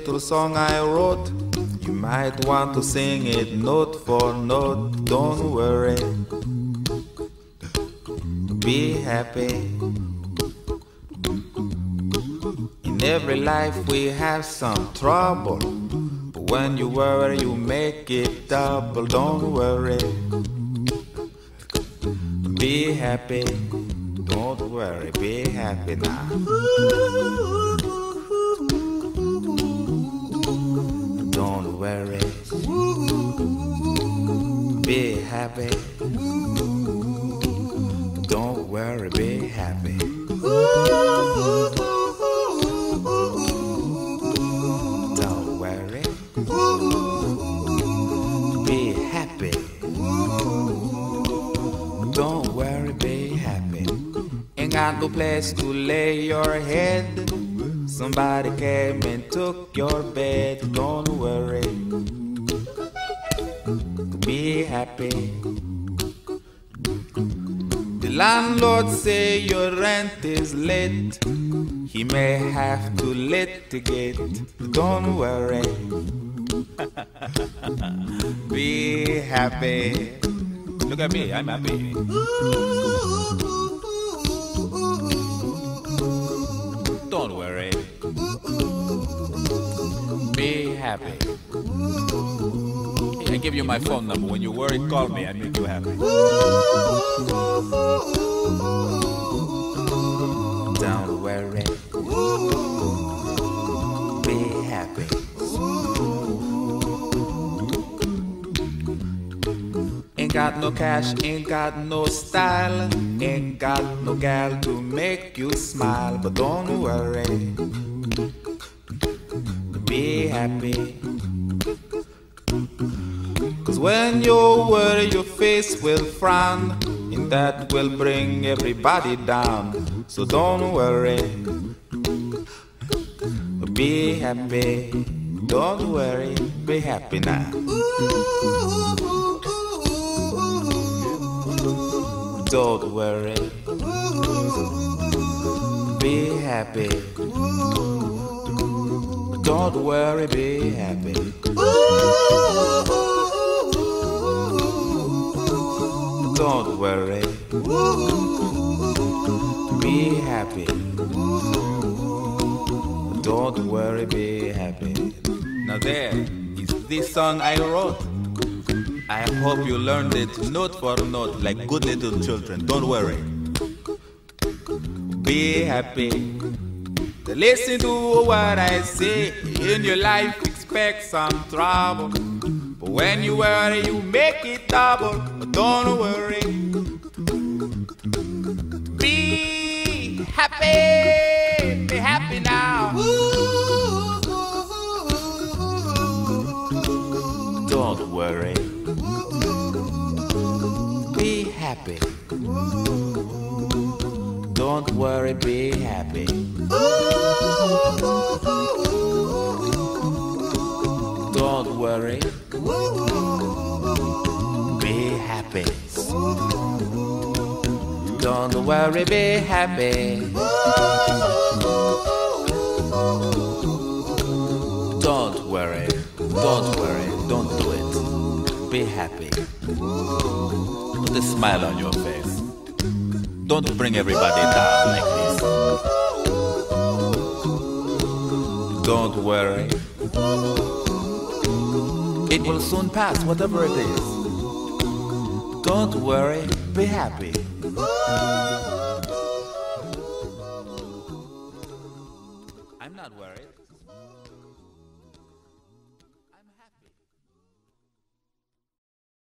little song I wrote. You might want to sing it note for note. Don't worry, be happy. In every life we have some trouble, but when you worry you make it double. Don't worry, be happy. Don't worry, be happy now. Don't worry, be happy. Don't worry, be happy. Don't worry, be happy. Don't worry, be happy. Ain't got no place to lay your head. Somebody came and took your bed. Don't worry, be happy. The landlord say your rent is late. He may have to litigate. Don't worry, be happy. Look at me, I'm happy. Don't worry, be happy. I give you my phone number. When you worry, call me. I make you happy. Don't worry, be happy. Ain't got no cash, ain't got no style, ain't got no gal to make you smile. But don't worry, be happy. Cause when you worry your face will frown, and that will bring everybody down. So don't worry, be happy. Don't worry, be happy now. Don't worry, be happy. Don't worry, be happy. Don't worry, be happy. Don't worry, be happy. Now there is this song I wrote. I hope you learned it note for note like good little children. Don't worry, be happy. Listen to what I say. In your life expect some trouble, but when you worry you make it double. But don't worry, be happy. Be happy now. Don't worry, be happy. Don't worry, be happy. Don't worry, be happy. Don't worry, be happy. Don't worry, don't do it. Be happy. Put a smile on your face. Don't bring everybody down like this. Don't worry, it will soon pass, whatever it is. Don't worry, be happy. I'm not worried.